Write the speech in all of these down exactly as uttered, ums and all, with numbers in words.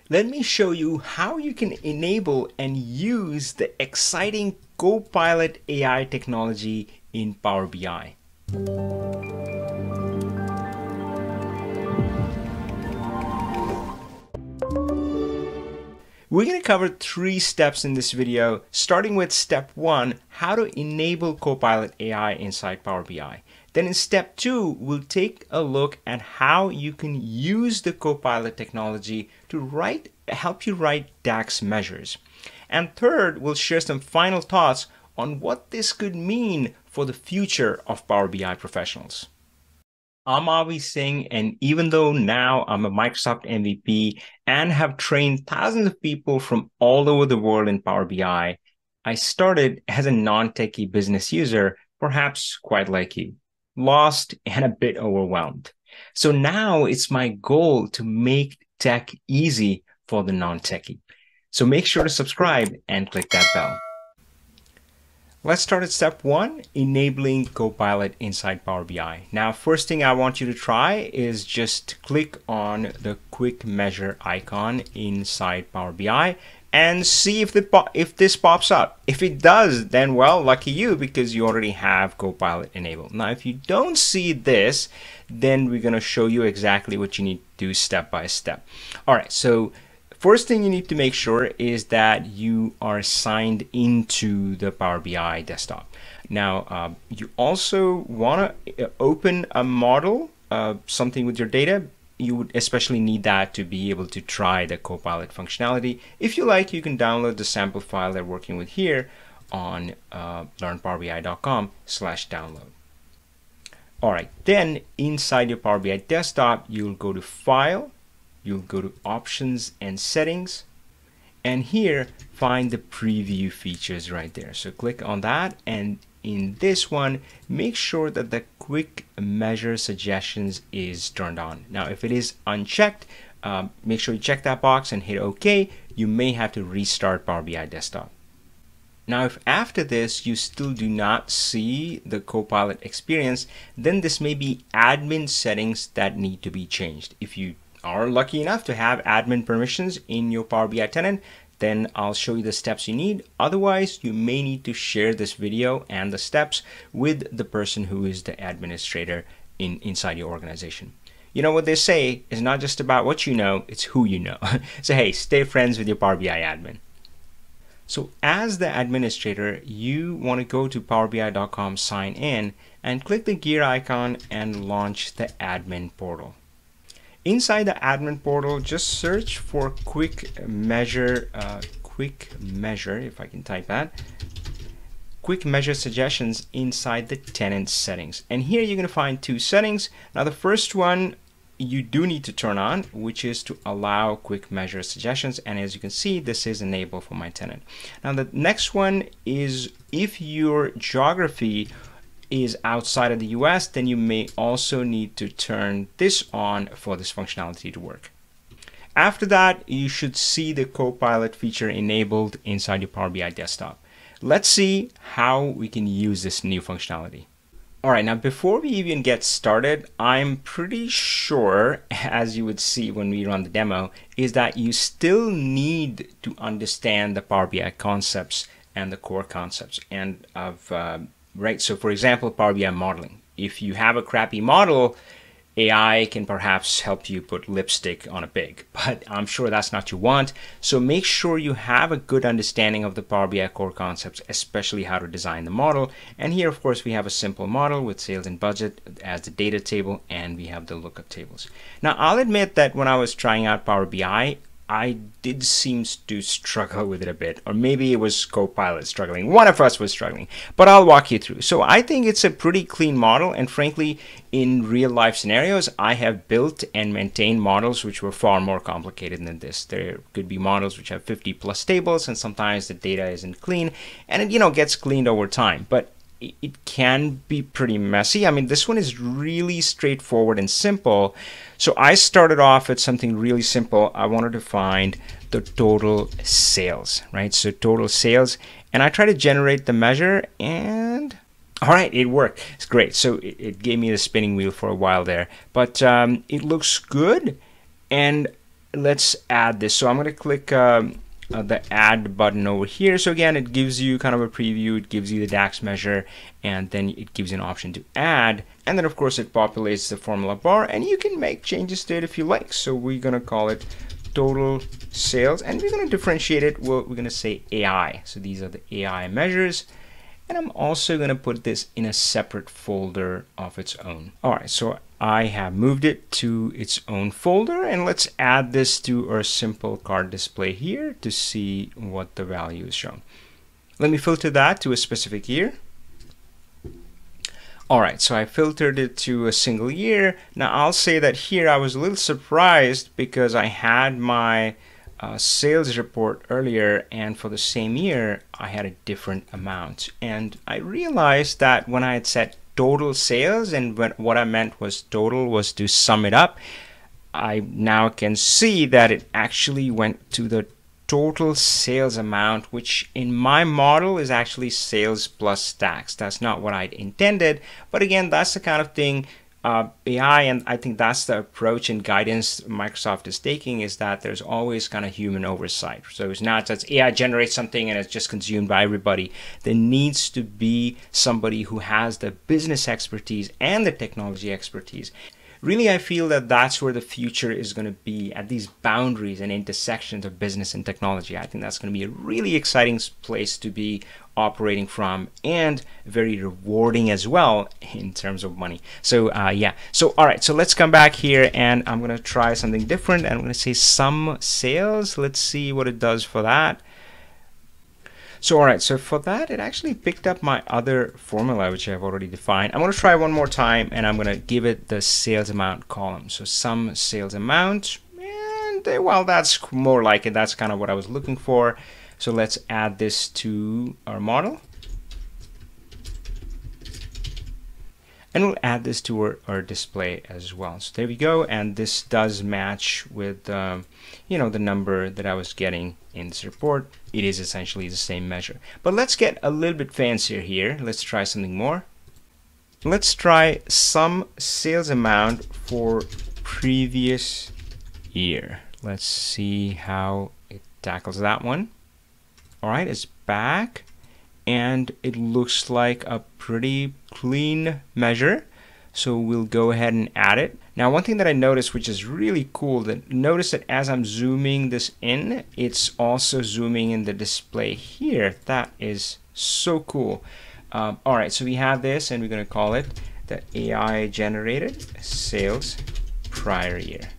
let me show you how you can enable and use the exciting Copilot A I technology in Power B I. We're going to cover three steps in this video, starting with step one, how to enable Copilot A I inside Power B I. Then in step two, we'll take a look at how you can use the Copilot technology to write, help you write DAX measures. And third, we'll share some final thoughts on what this could mean for the future of Power B I professionals. I'm Avi Singh, and even though now I'm a Microsoft M V P and have trained thousands of people from all over the world in Power B I, I started as a non-techie business user, perhaps quite like you, lost and a bit overwhelmed. So now it's my goal to make tech easy for the non-techie. So make sure to subscribe and click that bell. Let's start at step one, enabling Copilot inside Power B I. Now, first thing I want you to try is just click on the quick measure icon inside Power B I and see if, the, if this pops up. If it does, then well, lucky you, because you already have Copilot enabled. Now, if you don't see this, then we're going to show you exactly what you need to do step by step. All right, so first thing you need to make sure is that you are signed into the Power B I desktop. Now, uh, you also want to open a model, uh, something with your data. You would especially need that to be able to try the Copilot functionality. If you like, you can download the sample file they're working with here on uh, learn power B I dot com slash download. All right, then inside your Power B I desktop, you'll go to File, you'll go to Options and Settings, and here find the preview features right there. So click on that, and in this one, make sure that the quick measure suggestions is turned on. Now, if it is unchecked, um, make sure you check that box and hit OK. You may have to restart Power B I desktop. Now, if after this you still do not see the Copilot experience, then this may be admin settings that need to be changed. If you are lucky enough to have admin permissions in your Power B I tenant, then I'll show you the steps you need. Otherwise, you may need to share this video and the steps with the person who is the administrator in inside your organization. You know what they say is not just about what you know, it's who you know. So hey, stay friends with your Power B I admin. So as the administrator, you want to go to power B I dot com, sign in, and click the gear icon and launch the admin portal. Inside the admin portal, just search for quick measure, uh, quick measure, if I can type that, quick measure suggestions inside the tenant settings. And here you're going to find two settings. Now, the first one you do need to turn on, which is to allow quick measure suggestions. And as you can see, this is enabled for my tenant. Now, the next one is if your geography is outside of the U S, then you may also need to turn this on for this functionality to work. After that, you should see the Copilot feature enabled inside your Power B I desktop. Let's see how we can use this new functionality. All right, now before we even get started, I'm pretty sure, as you would see when we run the demo, is that you still need to understand the Power B I concepts and the core concepts. And of uh, Right, so for example, Power B I modeling. If you have a crappy model, A I can perhaps help you put lipstick on a pig, but I'm sure that's not what you want. So make sure you have a good understanding of the Power B I core concepts, especially how to design the model. And here, of course, we have a simple model with sales and budget as the data table, and we have the lookup tables. Now, I'll admit that when I was trying out Power B I, I did seem to struggle with it a bit, or maybe it was Copilot struggling. One of us was struggling, but I'll walk you through. So I think it's a pretty clean model, and frankly, in real life scenarios, I have built and maintained models which were far more complicated than this. There could be models which have fifty plus tables, and sometimes the data isn't clean, and it, you know, gets cleaned over time. But it can be pretty messy. I mean, this one is really straightforward and simple. So I started off with something really simple. I wanted to find the total sales, right? So total sales, and I tried to generate the measure, and all right, it worked. It's great. So it, it gave me the spinning wheel for a while there, but um, it looks good. And let's add this. So I'm going to click um, uh, the add button over here. So again, it gives you kind of a preview. It gives you the DAX measure, and then it gives you an option to add. And then of course it populates the formula bar, and you can make changes to it if you like. So we're going to call it total sales, and we're going to differentiate it. Well, we're going to say A I. So these are the A I measures. And I'm also going to put this in a separate folder of its own. All right, so I have moved it to its own folder, and let's add this to our simple card display here to see what the value is shown. Let me filter that to a specific year. All right, so I filtered it to a single year. Now I'll say that here I was a little surprised because I had my Uh, sales report earlier, and for the same year I had a different amount, and I realized that when I had set total sales, and when, what I meant was total was to sum it up, I now can see that it actually went to the total sales amount, which in my model is actually sales plus tax. That's not what I'd intended, but again, that's the kind of thing Uh, A I, and I think that's the approach and guidance Microsoft is taking, is that there's always kind of human oversight. So it's not that A I generates something and it's just consumed by everybody. There needs to be somebody who has the business expertise and the technology expertise. Really, I feel that that's where the future is going to be, at these boundaries and intersections of business and technology. I think that's going to be a really exciting place to be operating from, and very rewarding as well in terms of money. So uh, yeah, so all right, so let's come back here, and I'm going to try something different. I'm going to say sum sales. Let's see what it does for that. So all right, so for that, it actually picked up my other formula, which I've already defined. I'm going to try one more time, and I'm going to give it the sales amount column. So sum sales amount, and uh, well, that's more like it. That's kind of what I was looking for. So let's add this to our model. And we'll add this to our, our display as well. So there we go. And this does match with, um, you know, the number that I was getting in this report. It is essentially the same measure. But let's get a little bit fancier here. Let's try something more. Let's try sum sales amount for previous year. Let's see how it tackles that one. All right, it's back, and it looks like a pretty clean measure. So we'll go ahead and add it. Now, one thing that I noticed, which is really cool, that notice that as I'm zooming this in, it's also zooming in the display here. That is so cool. Um, all right, so we have this, and we're going to call it the A I generated sales prior year.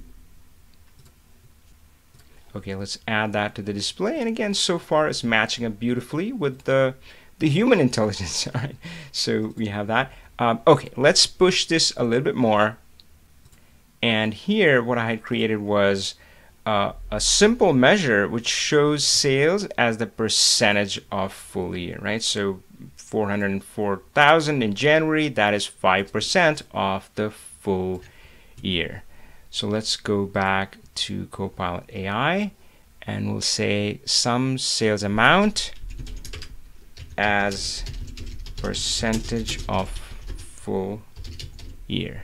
Okay, let's add that to the display, and again, so far it's matching up beautifully with the the human intelligence. All right, so we have that. Um, okay, let's push this a little bit more. And here, what I had created was uh, a simple measure which shows sales as the percentage of full year, right? So four hundred four thousand in January, that is five percent of the full year. So let's go back to Copilot A I, and we'll say sum sales amount as percentage of full year.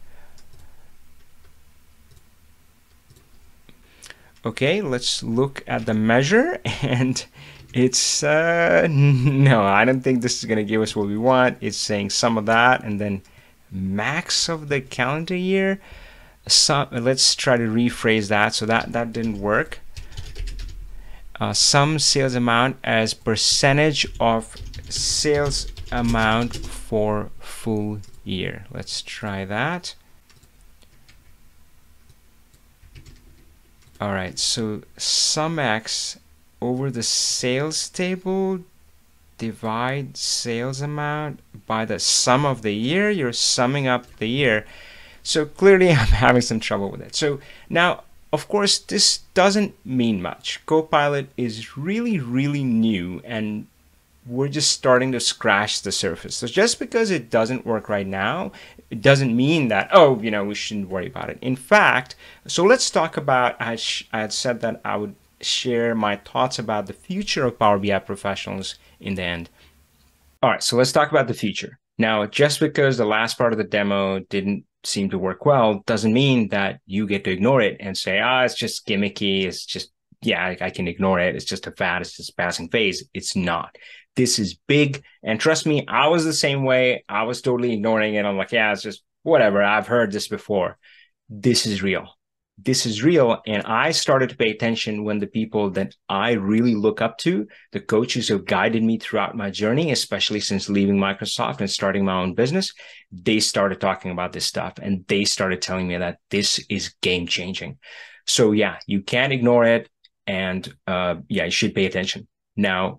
Okay, let's look at the measure, and it's uh, no, I don't think this is going to give us what we want. It's saying some of that and then max of the calendar year. Some, let's try to rephrase that. So that that didn't work. Uh, sum sales amount as percentage of sales amount for full year. Let's try that. All right, so sum x over the sales table, divide sales amount by the sum of the year. You're summing up the year. So clearly I'm having some trouble with it. So now, of course, this doesn't mean much. Copilot is really, really new, and we're just starting to scratch the surface. So just because it doesn't work right now, it doesn't mean that, oh, you know, we shouldn't worry about it. In fact, so let's talk about, I had, I had said that I would share my thoughts about the future of Power B I professionals in the end. All right, so let's talk about the future. Now, just because the last part of the demo didn't seem to work well doesn't mean that you get to ignore it and say, ah, oh, it's just gimmicky. It's just, yeah, I, I can ignore it. It's just a fad. It's just a passing phase. It's not. This is big. And trust me, I was the same way. I was totally ignoring it. I'm like, yeah, it's just whatever. I've heard this before. This is real. This is real. And I started to pay attention when the people that I really look up to, the coaches who guided me throughout my journey, especially since leaving Microsoft and starting my own business, they started talking about this stuff and they started telling me that this is game changing. So yeah, you can't ignore it. And uh, yeah, you should pay attention. Now,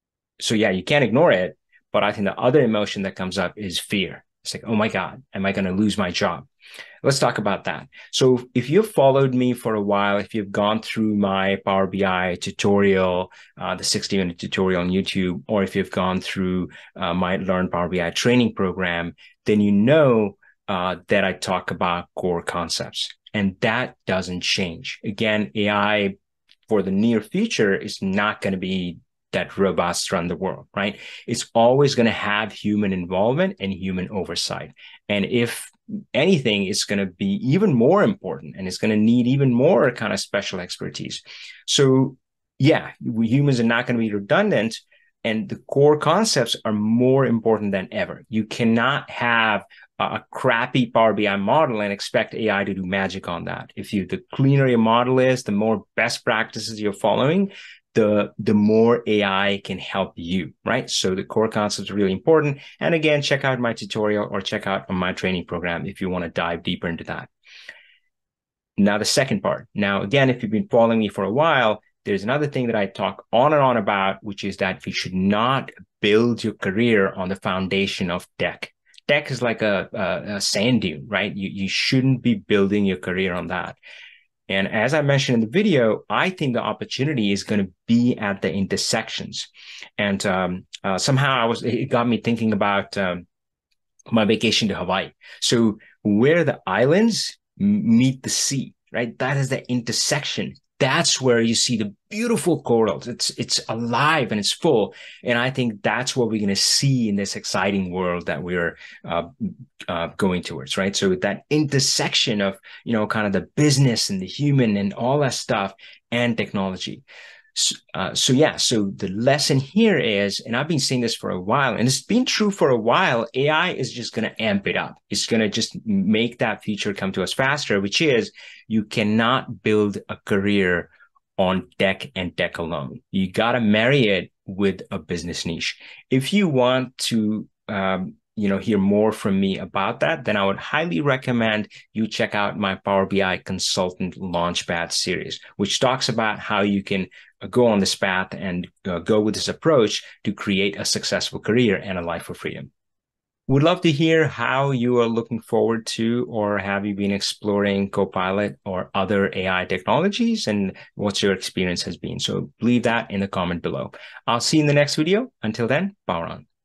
so yeah, you can't ignore it. But I think the other emotion that comes up is fear. It's like, oh my God, am I going to lose my job? Let's talk about that. So if you've followed me for a while, if you've gone through my Power B I tutorial, uh, the sixty minute tutorial on YouTube, or if you've gone through uh, my Learn Power B I training program, then you know uh, that I talk about core concepts, and that doesn't change. Again, A I for the near future is not going to be that robots run the world, right? It's always going to have human involvement and human oversight. And if anything, it's going to be even more important and it's going to need even more kind of special expertise. So yeah, we humans are not going to be redundant, and the core concepts are more important than ever. You cannot have a crappy Power B I model and expect A I to do magic on that. If you, the cleaner your model is, the more best practices you're following, the, the more A I can help you, right? So the core concepts are really important. And again, check out my tutorial or check out my training program if you want to dive deeper into that. Now, the second part. Now, again, if you've been following me for a while, there's another thing that I talk on and on about, which is that you should not build your career on the foundation of tech. Tech is like a, a, a sand dune, right? You, you shouldn't be building your career on that. And as I mentioned in the video, I think the opportunity is going to be at the intersections. And um, uh, somehow I was, it got me thinking about um, my vacation to Hawaii. So where the islands meet the sea, right? That is the intersection. That's where you see the beautiful corals. It's it's alive and it's full. And I think that's what we're going to see in this exciting world that we're uh, uh, going towards, right? So that intersection of, you know, kind of the business and the human and all that stuff and technology. So, uh, so yeah, so the lesson here is, and I've been saying this for a while, and it's been true for a while, A I is just going to amp it up. It's going to just make that feature come to us faster, which is you cannot build a career on tech and tech alone. You got to marry it with a business niche. If you want to, um, you know, hear more from me about that, then I would highly recommend you check out my Power B I Consultant Launchpad series, which talks about how you can go on this path and uh, go with this approach to create a successful career and a life of freedom. Would love to hear how you are looking forward to, or have you been exploring Copilot or other A I technologies, and what's your experience has been. So leave that in the comment below. I'll see you in the next video. Until then, power on.